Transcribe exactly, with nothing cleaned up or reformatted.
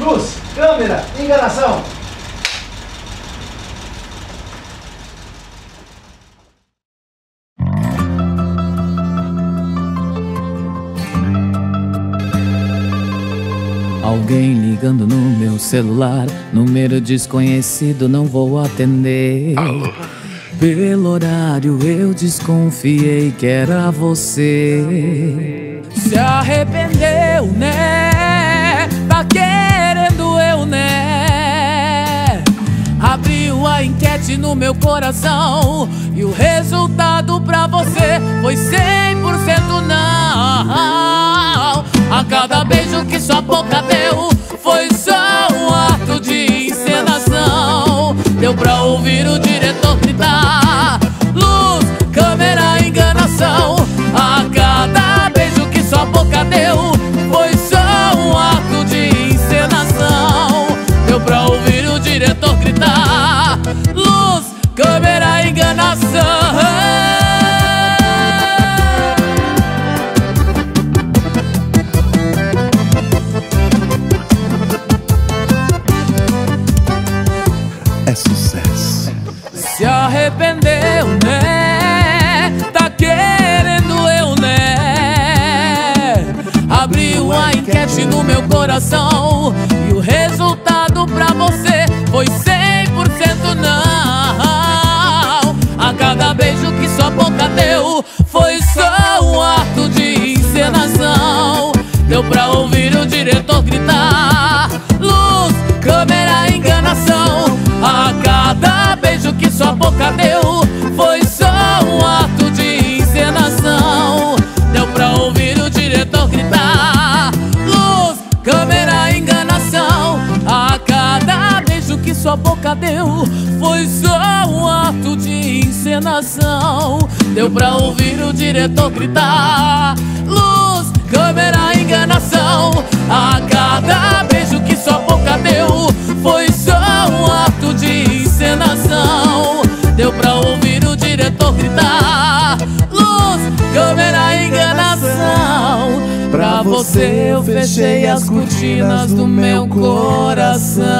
Luz, câmera, enganação. Alguém ligando no meu celular, número desconhecido, não vou atender. Alô? Pelo horário eu desconfiei que era você. Se arrependeu, né? Tá querendo eu, né? Abriu a enquete no meu coração e o resultado pra você foi cem por cento não. A cada beijo que sua boca deu foi só um ato de encenação. Deu pra ouvir o diretor gritar: luz, câmera, enganação. A cada beijo que sua boca deu foi só um ato de encenação. Deu pra ouvir o diretor gritar: luz, câmera, enganação. É sucesso. Se arrependeu, né? Tá querendo eu, né? Abriu a enquete no meu coração e o resultado pra você foi cem por cento não. A cada beijo que sua boca deu foi só um ato de encenação. Deu pra ouvir o diretor gritar: luz, câmera, enganação. A cada beijo que sua boca deu foi só um ato de encenação. Deu pra ouvir o diretor gritar: luz, câmera, enganação. A cada beijo que sua boca deu foi só um ato de encenação. Deu pra ouvir o diretor gritar: luz, câmera, enganação. A cada beijo que sua boca deu foi só um ato de encenação. Deu pra ouvir o diretor gritar: luz, câmera, enganação. Pra você eu fechei as cortinas do meu coração.